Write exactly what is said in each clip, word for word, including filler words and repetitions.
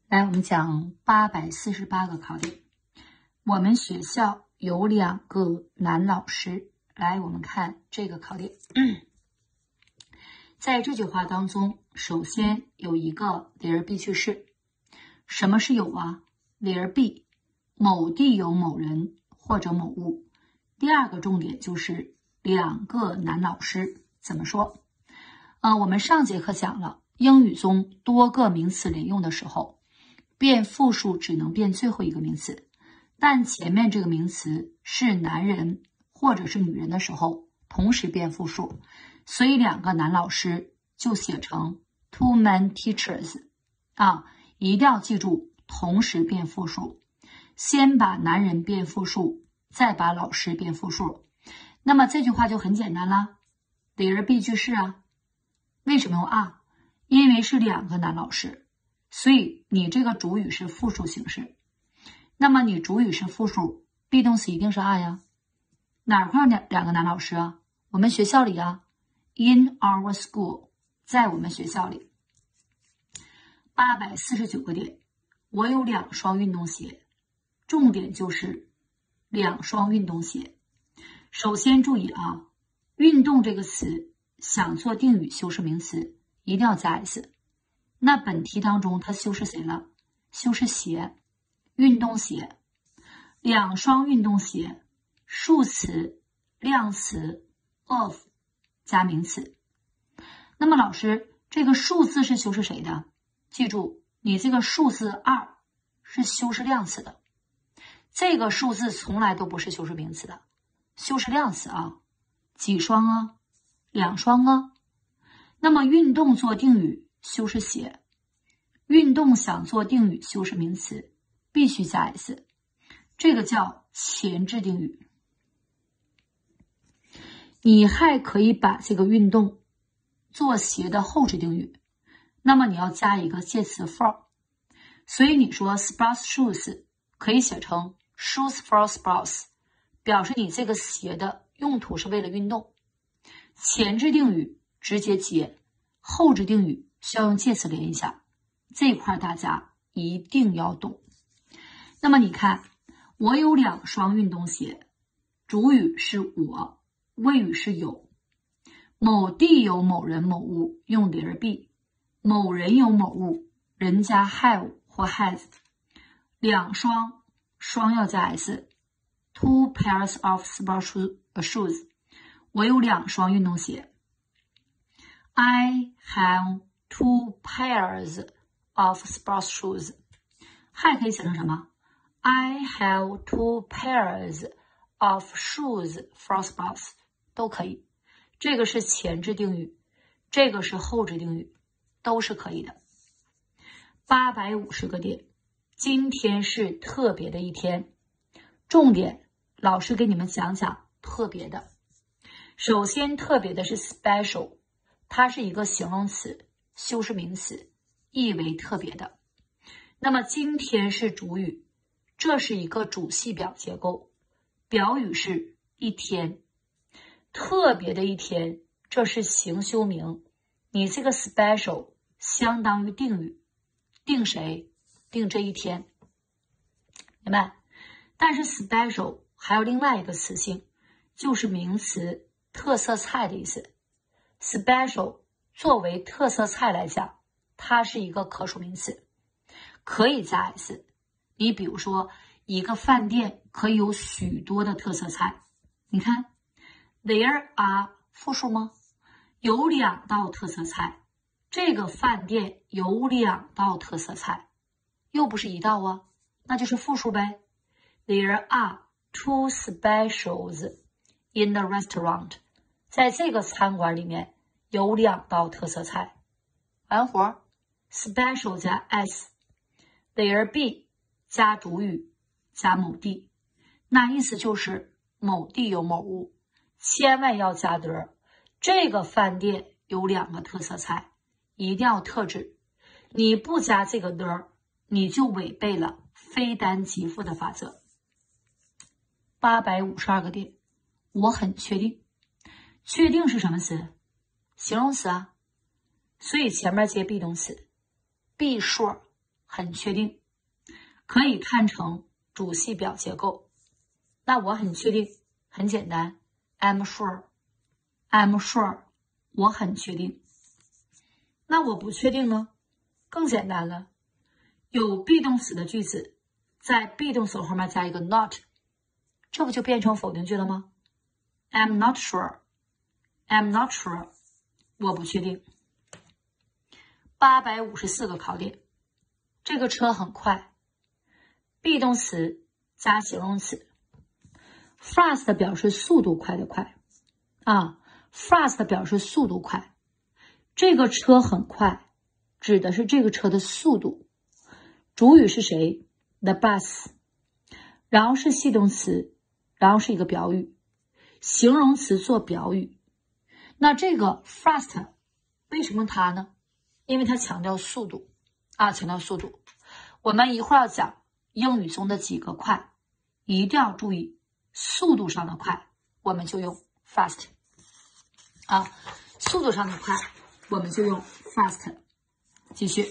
来，我们讲八百四十八个考点。我们学校有两个男老师。来，我们看这个考点。在这句话当中，首先有一个 there be 句式。什么是有啊 ？there be， 某地有某人或者某物。第二个重点就是两个男老师。怎么说？呃，我们上节课讲了，英语中多个名词连用的时候，变复数只能变最后一个名词，但前面这个名词是男人或者是女人的时候，同时变复数，所以两个男老师就写成 two men teachers 啊，一定要记住同时变复数，先把男人变复数，再把老师变复数。那么这句话就很简单啦 ，there be 句式啊，为什么用 are？ 因为是两个男老师。所以你这个主语是复数形式，那么你主语是复数 ，be 动词一定是 are 呀。哪块两两个男老师啊？我们学校里啊 ，in our school， 在我们学校里。八百四十九个点，我有两双运动鞋，重点就是两双运动鞋。首先注意啊，运动这个词想做定语修饰名词，一定要加 s。那本题当中它修饰谁了？修饰鞋，运动鞋，两双运动鞋，数词、量词 of 加名词。那么老师，这个数字是修饰谁的？记住，你这个数字二是修饰量词的，这个数字从来都不是修饰名词的，修饰量词啊，几双啊？两双啊。那么运动做定语修饰鞋，运动想做定语修饰名词必须加 s， 这个叫前置定语。你还可以把这个运动做鞋的后置定语，那么你要加一个介词 for， 所以你说 sports shoes 可以写成 shoes for sports， 表示你这个鞋的用途是为了运动。前置定语直接接，后置定语需要用介词连一下，这一块大家一定要懂。那么你看，我有两双运动鞋，主语是我，谓语是有。某地有某人某物，用 there be。某人有某物，人加 have 或 has。两双，双要加 s。Two pairs of sports shoes。我有两双运动鞋。I have two pairs of sports shoes。还可以写成什么 ？I have two pairs of shoes for sports， 都可以。这个是前置定语，这个是后置定语，都是可以的。八百五十个点，今天是特别的一天。重点，老师给你们讲讲特别的。首先，特别的是 special， 它是一个形容词，修饰名词，意为特别的。那么今天是主语，这是一个主系表结构，表语是一天。特别的一天，这是形修名，你这个 special 相当于定语，定谁？定这一天，明白？但是 special 还有另外一个词性，就是名词特色菜的意思。special 作为特色菜来讲，它是一个可数名词，可以加 s。你比如说，一个饭店可以有许多的特色菜，你看 there are 复数吗？有两道特色菜，这个饭店有两道特色菜，又不是一道啊，那就是复数呗。There are two specials in the restaurant。在这个餐馆里面有两道特色菜，完活 special 加 s，there be 加主语加某地，那意思就是某地有某物，千万要加 the。这个饭店有两个特色菜，一定要特指，你不加这个 the， 你就违背了非单即复的法则。八百五十二个点，我很确定。确定是什么词？形容词啊，所以前面接 be 动词， be sure 很确定，可以看成主系表结构。那我很确定，很简单 ，I'm sure，I'm sure， 我很确定。那我不确定呢？更简单了，有 be 动词的句子，在 be 动词后面加一个 not， 这不就变成否定句了吗？ I'm not sure，I'm not sure， 我不确定。八百五十四个考点，这个车很快 ，be 动词加形容词 ，fast 表示速度快的快啊 ，fast 表示速度快，这个车很快，指的是这个车的速度。主语是谁 ？The bus， 然后是系动词，然后是一个表语，形容词做表语。那这个 fast 为什么它呢？因为它强调速度啊，强调速度。我们一会儿要讲英语中的几个快，一定要注意速度上的快，我们就用 fast 啊，速度上的快，我们就用 fast。继续，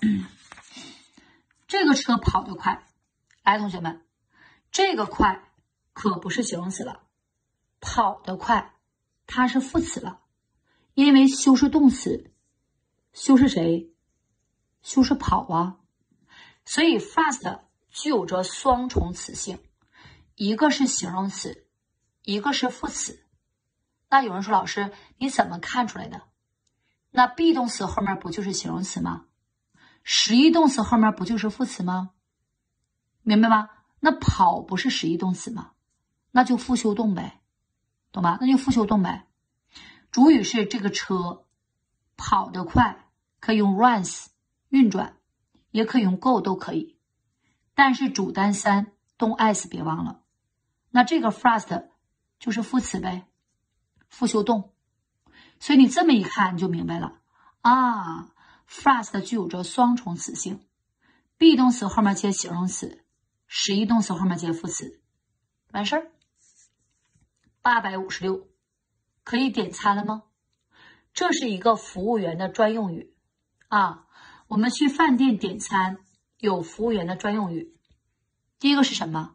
这个车跑得快，来，同学们，这个快可不是形容词了，跑得快，它是副词了，因为修饰动词。修饰谁？修饰跑啊，所以 fast 具有着双重词性，一个是形容词，一个是副词。那有人说，老师，你怎么看出来的？那 be 动词后面不就是形容词吗？实义动词后面不就是副词吗？明白吗？那跑不是实义动词吗？那就复修动呗，懂吗？那就复修动呗。主语是这个车跑得快，可以用 runs 运转，也可以用 go 都可以，但是主单三动 s 别忘了。那这个 fast 就是副词呗，复修动。所以你这么一看你就明白了啊 ，fast 具有着双重词性 ，be 动词后面接形容词，实义动词后面接副词，完事儿。八百五十六，可以点餐了吗？这是一个服务员的专用语啊。我们去饭店点餐有服务员的专用语。第一个是什么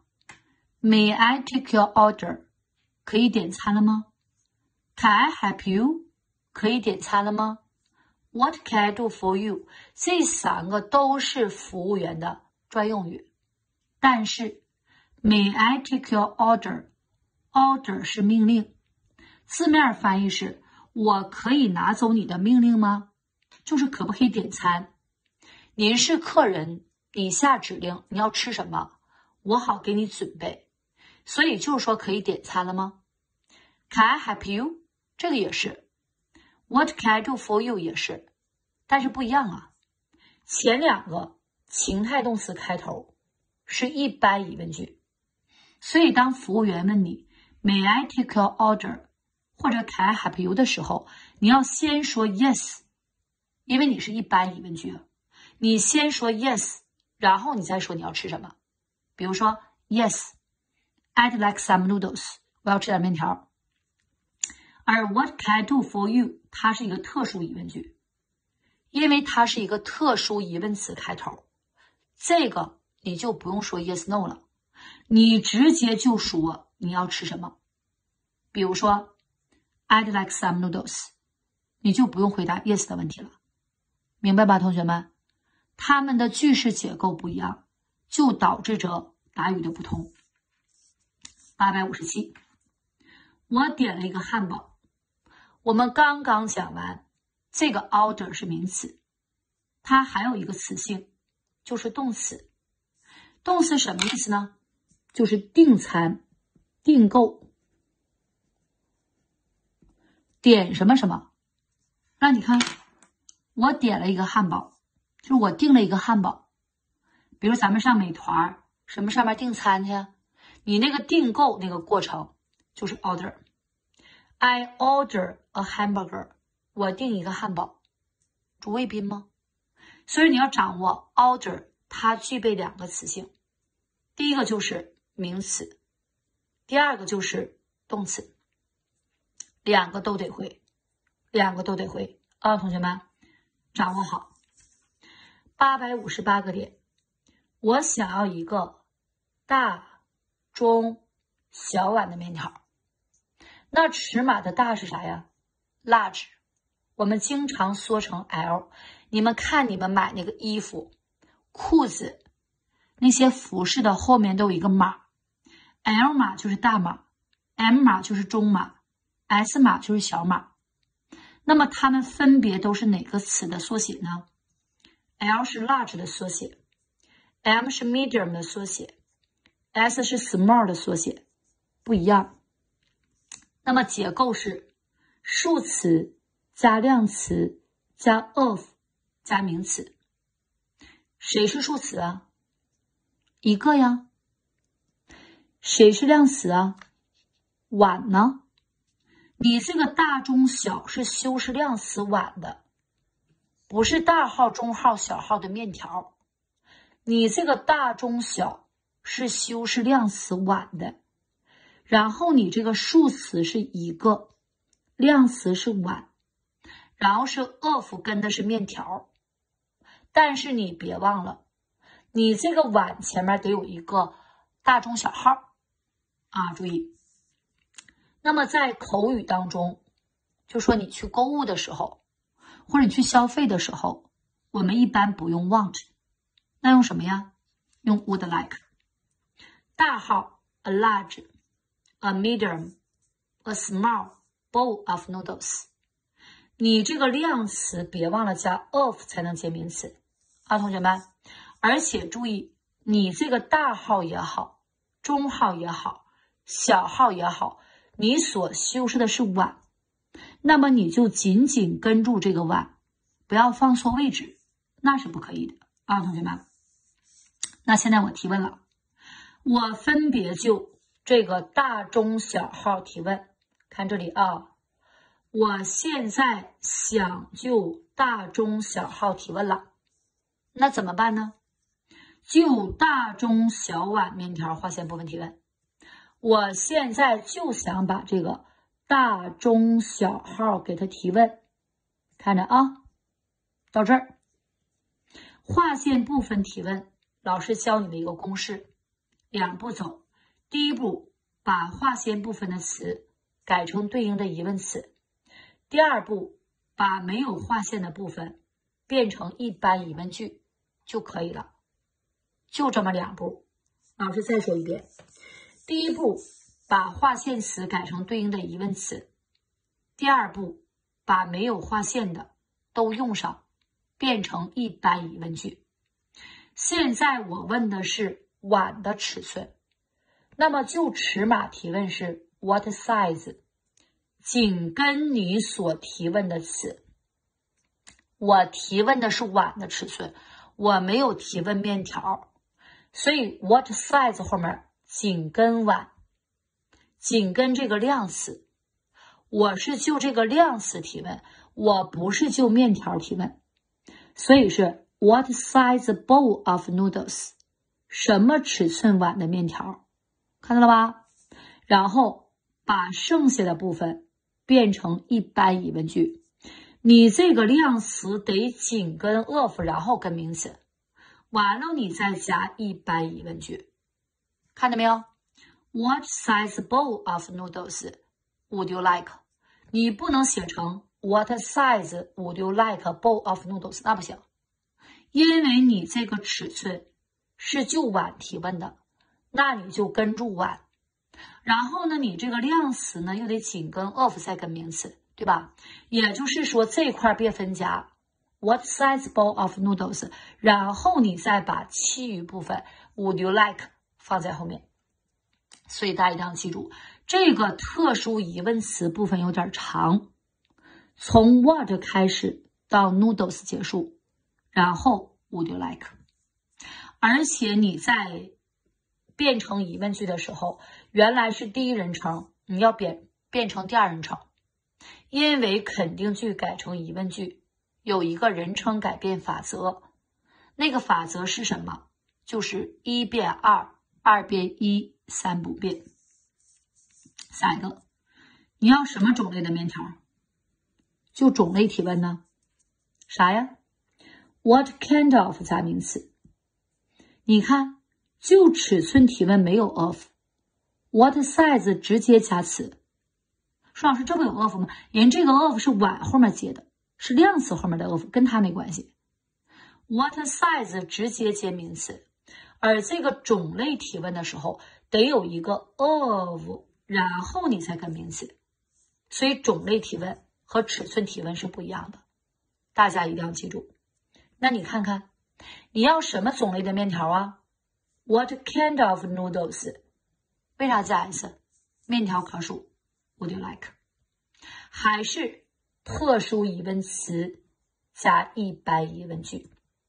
？May I take your order？ 可以点餐了吗 ？Can I help you？ 可以点餐了吗 ？What can I do for you？ 这三个都是服务员的专用语。但是 May I take your order？Order 是命令，字面翻译是我可以拿走你的命令吗？就是可不可以点餐？您是客人，你下指令，你要吃什么，我好给你准备。所以就是说可以点餐了吗 ？Can I help you？ 这个也是。What can I do for you？ 也是，但是不一样啊。前两个情态动词开头是一般疑问句，所以当服务员问你 May I take your order？ 或者 Can I help you 的时候，你要先说 yes， 因为你是一般疑问句，你先说 yes， 然后你再说你要吃什么。比如说 Yes， I'd like some noodles， 我要吃点面条。而 What can I do for you？ 它是一个特殊疑问句，因为它是一个特殊疑问词开头，这个你就不用说 yes no 了，你直接就说你要吃什么。比如说 I'd like some noodles， 你就不用回答 yes 的问题了，明白吧，同学们？它们的句式结构不一样，就导致着答语的不同。八百五十七，我点了一个汉堡。我们刚刚讲完，这个 order 是名词，它还有一个词性，就是动词。动词什么意思呢？就是订餐、订购。点什么什么？那你看，我点了一个汉堡，就是我订了一个汉堡。比如咱们上美团什么上面订餐去，你那个订购那个过程就是 order。I order a hamburger， 我订一个汉堡，主谓宾吗？所以你要掌握 order， 它具备两个词性，第一个就是名词，第二个就是动词，两个都得会，两个都得会啊，同学们掌握好。 八百五十八个点，我想要一个大、中、小碗的面条。那尺码的大是啥呀 ？large， 我们经常缩成 L。你们看你们买那个衣服、裤子，那些服饰的后面都有一个码 ，L 码就是大码 ，M 码就是中码 ，S 码就是小码。那么它们分别都是哪个词的缩写呢 ？L 是 large 的缩写 ，M 是 medium 的缩写 ，S 是 small 的缩写，不一样。那么结构是数词加量词加 of 加名词。谁是数词啊？一个呀。谁是量词啊？碗呢？你这个大中小是修饰量词碗的，不是大号中号小号的面条。你这个大中小是修饰量词碗的，然后你这个数词是一个，量词是碗，然后是 of 跟的是面条。但是你别忘了，你这个碗前面得有一个大中小号啊，注意。那么在口语当中，就说你去购物的时候，或者你去消费的时候，我们一般不用 want， 那用什么呀？用 would like。大号 a large a medium a small bowl of noodles。 你这个量词别忘了加 of 才能接名词啊，同学们。而且注意，你这个大号也好，中号也好，小号也好，你所修饰的是碗，那么你就紧紧跟住这个碗，不要放错位置，那是不可以的啊，同学们。那现在我提问了，我分别就这个大中小号提问。看这里啊，我现在想就大中小号提问了，那怎么办呢？就大中小碗面条划线部分提问。我现在就想把这个大中小号给它提问，看着啊，到这儿划线部分提问，老师教你们一个公式，两步走。第一步，把划线部分的词改成对应的疑问词。第二步，把没有划线的部分变成一般疑问句就可以了。就这么两步。老师再说一遍。第一步，把划线词改成对应的疑问词。第二步，把没有划线的都用上，变成一般疑问句。现在我问的是碗的尺寸，那么就尺码提问是 what size， 紧跟你所提问的词。我提问的是碗的尺寸，我没有提问面条，所以 what size 后面紧跟碗，紧跟这个量词。我是就这个量词提问，我不是就面条提问，所以是 what size bowl of noodles， 什么尺寸碗的面条，看到了吧？然后把剩下的部分变成一般疑问句。你这个量词得紧跟 of， 然后跟名词，完了你再加一般疑问句，看到没有？ What size bowl of noodles would you like？ 你不能写成 What size would you like a bowl of noodles？ 那不行，因为你这个尺寸是就碗提问的，那你就跟住碗。然后呢，你这个量词呢又得紧跟 of 再跟名词，对吧？也就是说这块别分加 What size bowl of noodles， 然后你再把其余部分 Would you like 放在后面。所以大家一定要记住，这个特殊疑问词部分有点长，从 what 开始到 noodles 结束，然后 Would you like。而且你在变成疑问句的时候，原来是第一人称，你要变变成第二人称，因为肯定句改成疑问句有一个人称改变法则。那个法则是什么？就是一变二，二变一，三不变。下一个，你要什么种类的面条？就种类提问呢？啥呀 What kind of 加名词。你看，就尺寸提问没有 of。What size 直接加词。说老师，这不有 of 吗？人这个 of 是碗后面接的，是量词后面的 of， 跟它没关系。What size 直接接名词，而这个种类提问的时候得有一个 of， 然后你才跟名词。所以种类提问和尺寸提问是不一样的，大家一定要记住。那你看看，你要什么种类的面条啊？ What kind of noodles？ 为啥加 s？ 面条可数 Would you like？ 还是特殊疑问词加一般疑问句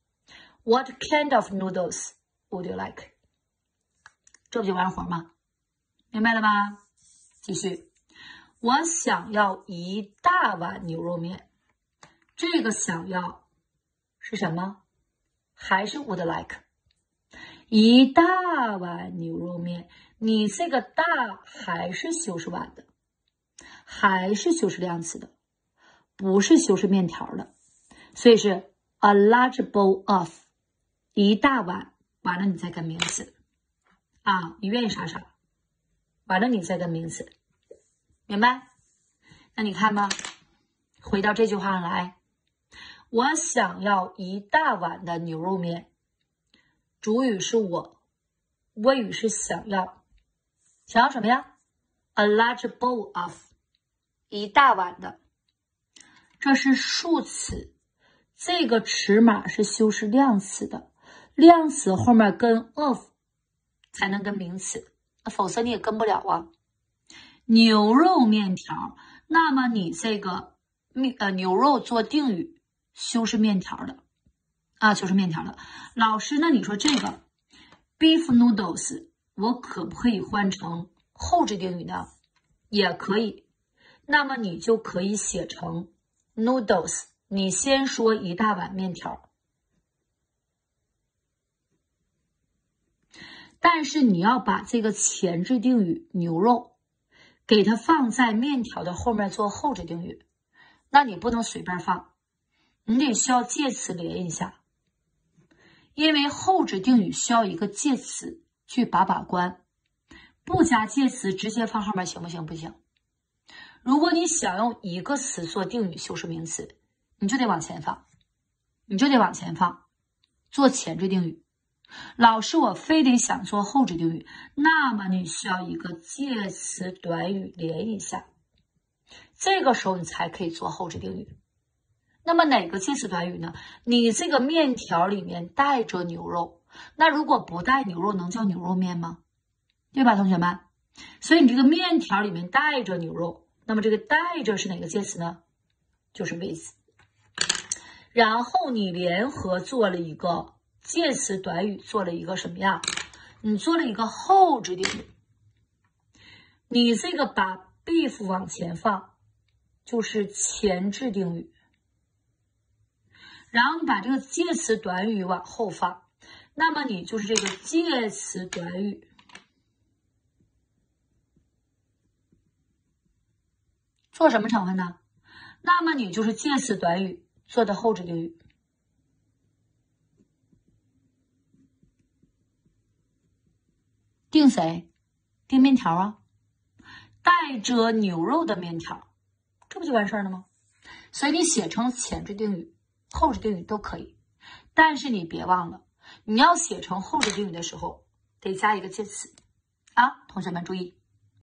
What kind of noodles would you like？ 这不就完活吗？明白了吧？继续，我想要一大碗牛肉面。这个想要是什么？还是 would like？ 一大碗牛肉面，你这个大还是修饰碗的，还是修饰量词的，不是修饰面条的，所以是 a large bowl of， 一大碗，完了你再跟名词啊，你愿意啥啥，完了你再跟名词，明白？那你看吧，回到这句话上来，我想要一大碗的牛肉面，主语是我，谓语是想要，想要什么呀？ A large bowl of， 一大碗的，这是数词，这个尺码是修饰量词的，量词后面跟 of 才能跟名词，否则你也跟不了啊。牛肉面条，那么你这个呃牛肉做定语修饰面条的啊，修饰面条的。老师，那你说这个 beef noodles 我可不可以换成后置定语呢？也可以。那么你就可以写成 noodles， 你先说一大碗面条，但是你要把这个前置定语牛肉给它放在面条的后面做后置定语，那你不能随便放，你得需要介词连一下，因为后置定语需要一个介词去把把关，不加介词直接放后面行不行？不行。如果你想用一个词做定语修饰名词，你就得往前放，你就得往前放，做前置定语。老师，我非得想做后置定语，那么你需要一个介词短语连一下，这个时候你才可以做后置定语。那么哪个介词短语呢？你这个面条里面带着牛肉，那如果不带牛肉能叫牛肉面吗？对吧，同学们？所以你这个面条里面带着牛肉，那么这个带着是哪个介词呢？就是 with。然后你联合做了一个介词短语，做了一个什么呀？你做了一个后置定语。你这个把 beef 往前放，就是前置定语。然后你把这个介词短语往后放，那么你就是这个介词短语。做什么成分呢？那么你就是介词短语做的后置定语。定谁？定面条啊，带着牛肉的面条，这不就完事儿了吗？所以你写成前置定语、后置定语都可以，但是你别忘了，你要写成后置定语的时候，得加一个介词啊，同学们注意。